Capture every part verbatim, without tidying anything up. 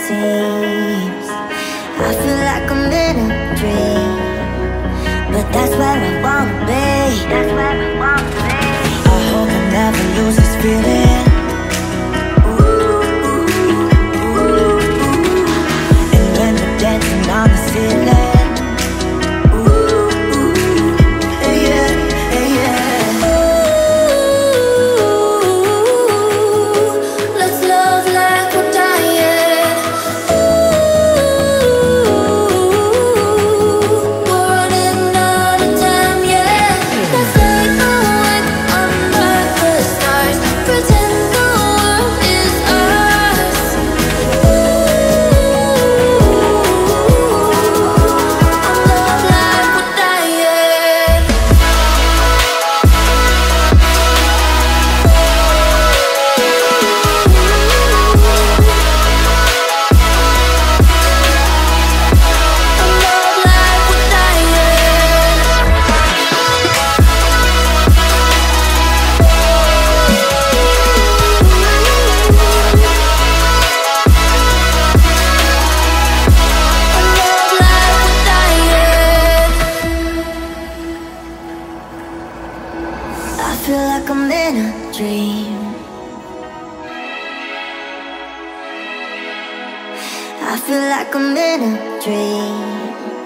seems. I feel like I'm in a dream, but that's where I wanna be. That's where I wanna be. I hope I never lose this feeling. Ooh, ooh, ooh. And when we're dancing on the ceiling. I feel like I'm in a dream.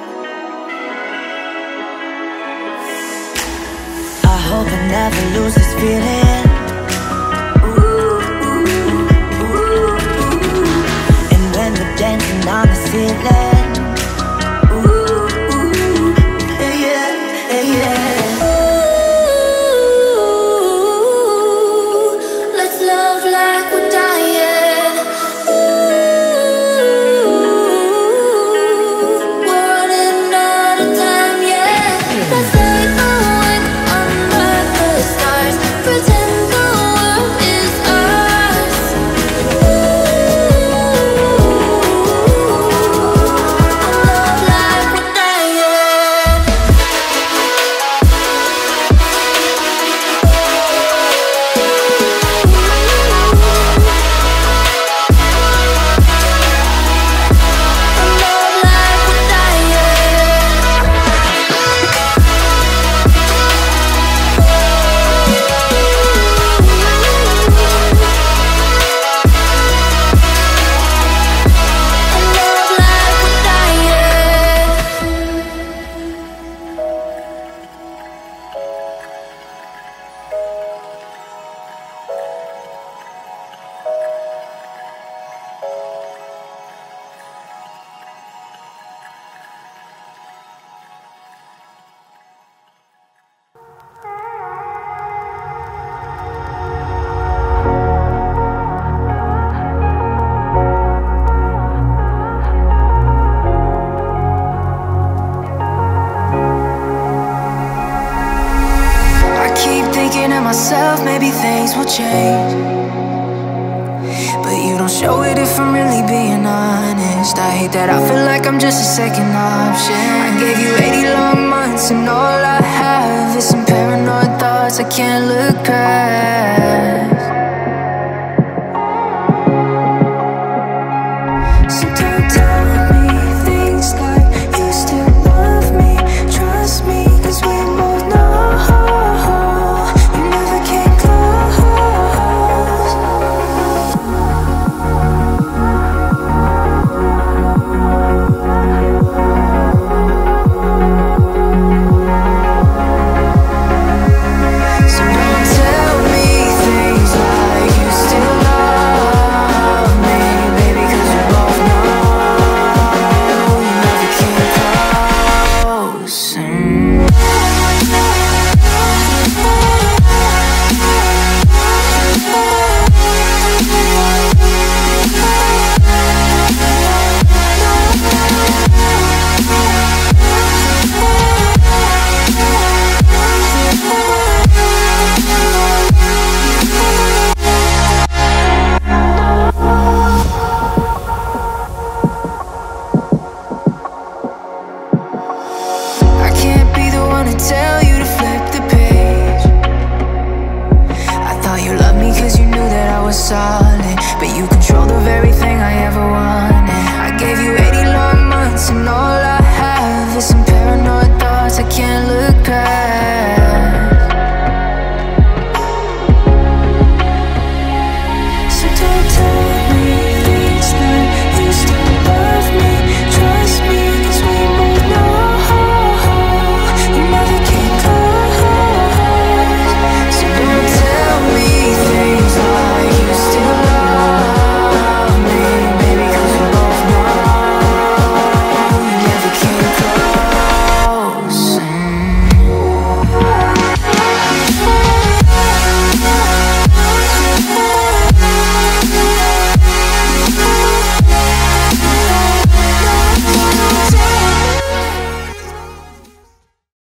I hope I never lose this feeling. Ooh, ooh, ooh, ooh. And when we're dancing on the ceiling. Ooh, ooh, yeah, yeah. Ooh, let's love like we're dying. Myself, maybe things will change, but you don't show it if I'm really being honest. I hate that I feel like I'm just a second option. I gave you eighty long months and all I have is some paranoid thoughts I can't look past. So don't tell me things like you still love me, trust me, cause we both know solid, but you can